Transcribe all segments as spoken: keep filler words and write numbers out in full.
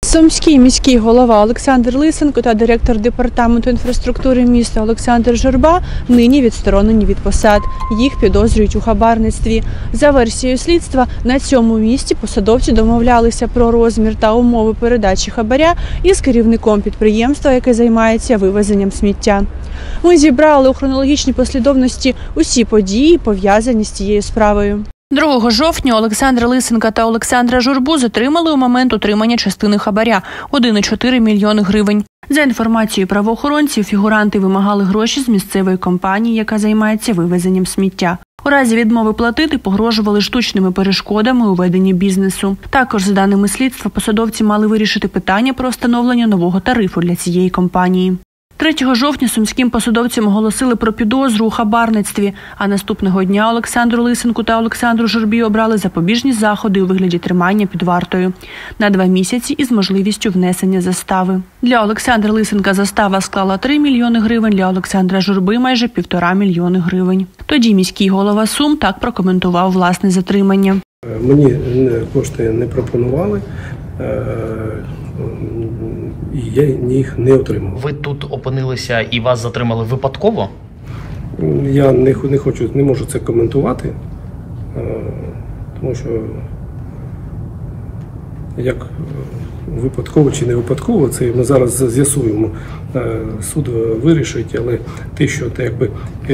Сумський міський голова Олександр Лисенко та директор департаменту інфраструктури міста Олександр Журба нині відсторонені від посад. Їх підозрюють у хабарництві. За версією слідства, на цьому місці посадовці домовлялися про розмір та умови передачі хабаря із керівником підприємства, яке займається вивезенням сміття. Ми зібрали у хронологічній послідовності усі події, пов'язані з цією справою. другого жовтня Олександра Лисенка та Олександра Журбу затримали у момент отримання частини хабаря – один цілих чотири мільйони гривень. За інформацією правоохоронців, фігуранти вимагали гроші з місцевої компанії, яка займається вивезенням сміття. У разі відмови платити погрожували штучними перешкодами у веденні бізнесу. Також, за даними слідства, посадовці мали вирішити питання про встановлення нового тарифу для цієї компанії. третього жовтня сумським посадовцям оголосили про підозру у хабарництві, а наступного дня Олександру Лисенку та Олександру Журбі обрали запобіжні заходи у вигляді тримання під вартою на два місяці із можливістю внесення застави. Для Олександра Лисенка застава склала три мільйони гривень, для Олександра Журби – майже півтора мільйони гривень. Тоді міський голова Сум так прокоментував власне затримання. Мені кошти не пропонували. І я їх не отримав. Ви тут опинилися і вас затримали випадково? Я не, не хочу, не можу це коментувати, тому що як випадково чи не випадково, це ми зараз з'ясуємо. Суд вирішить, але те, що те, якби,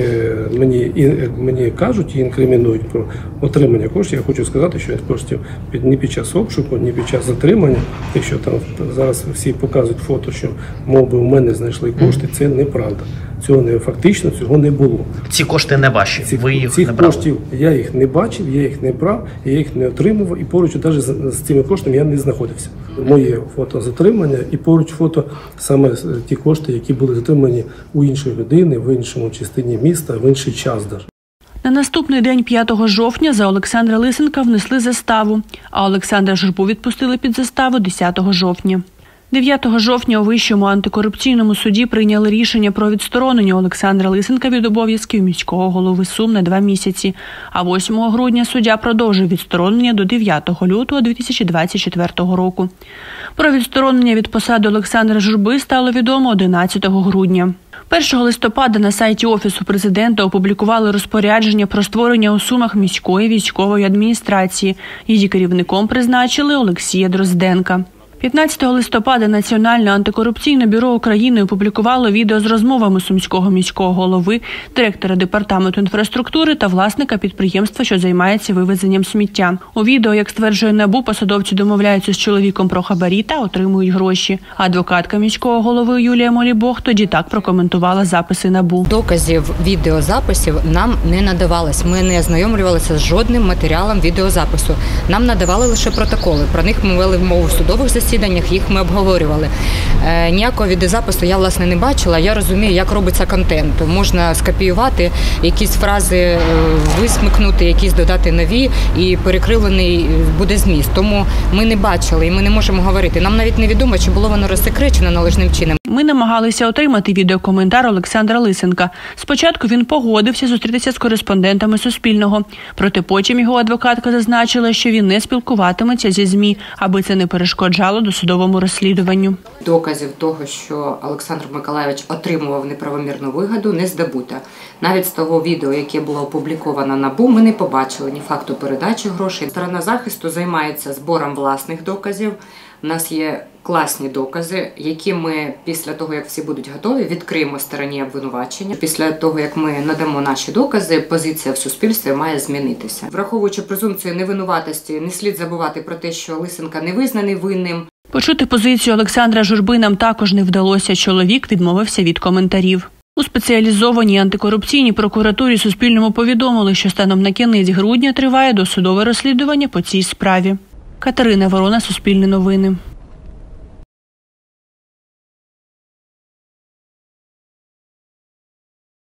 мені, мені кажуть і інкримінують про отримання коштів, я хочу сказати, що коштів ні під час обшуку, ні під час затримання, якщо там зараз всі показують фото, що мов би у мене знайшли кошти, це неправда. Цього не фактично, цього не було. Ці кошти не ваші, Ці, ви їх цих не брали? Коштів я їх не бачив, я їх не брав, я їх не отримував і поруч навіть з, з цими коштами я не знаходився. Моє фото затримання і поруч фото саме ті кошти, які були затримані у інші години, в іншому частині міста, в інший час навіть. На наступний день, п'ятого жовтня, за Олександра Лисенка внесли заставу, а Олександра Журбу відпустили під заставу десятого жовтня. дев'ятого жовтня у Вищому антикорупційному суді прийняли рішення про відсторонення Олександра Лисенка від обов'язків міського голови Сум на два місяці, а восьмого грудня суддя продовжив відсторонення до дев'ятого лютого дві тисячі двадцять четвертого року. Про відсторонення від посади Олександра Журби стало відомо одинадцятого грудня. першого листопада на сайті Офісу президента опублікували розпорядження про створення у Сумах міської військової адміністрації. Її керівником призначили Олексія Дрозденка. п'ятнадцятого листопада Національне антикорупційне бюро України опублікувало відео з розмовами сумського міського голови, директора департаменту інфраструктури та власника підприємства, що займається вивезенням сміття. У відео, як стверджує НАБУ, посадовці домовляються з чоловіком про хабарі та отримують гроші. Адвокатка міського голови Юлія Молібог тоді так прокоментувала записи НАБУ. Доказів відеозаписів нам не надавалось. Ми не ознайомлювалися з жодним матеріалом відеозапису. Нам надавали лише протоколи. Про них ми вели мову в судових засіданнях. Їх ми обговорювали. Е, ніякого відеозапису я, власне, не бачила. Я розумію, як робиться контент. Можна скопіювати, якісь фрази е, висмикнути, якісь додати нові, і перекривлений буде зміст. Тому ми не бачили і ми не можемо говорити. Нам навіть невідомо, чи було воно розсекречено належним чином. Ми намагалися отримати відеокоментар Олександра Лисенка. Спочатку він погодився зустрітися з кореспондентами Суспільного. Проте потім його адвокатка зазначила, що він не спілкуватиметься зі ЗМІ, аби це не перешкоджало досудовому розслідуванню. Доказів того, що Олександр Миколайович отримував неправомірну вигоду, не здобуто. Навіть з того відео, яке було опубліковано НАБУ, ми не побачили ні факту передачі грошей. Сторона захисту займається збором власних доказів. У нас є класні докази, які ми після того, як всі будуть готові, відкриємо стороні обвинувачення. Після того, як ми надамо наші докази, позиція в суспільстві має змінитися. Враховуючи презумпцію невинуватості, не слід забувати про те, що Лисенка не визнаний винним. Почути позицію Олександра Журби нам також не вдалося. Чоловік відмовився від коментарів. У спеціалізованій антикорупційній прокуратурі Суспільному повідомили, що станом на кінець грудня триває досудове розслідування по цій справі. Катерина Ворона, Суспільне новини.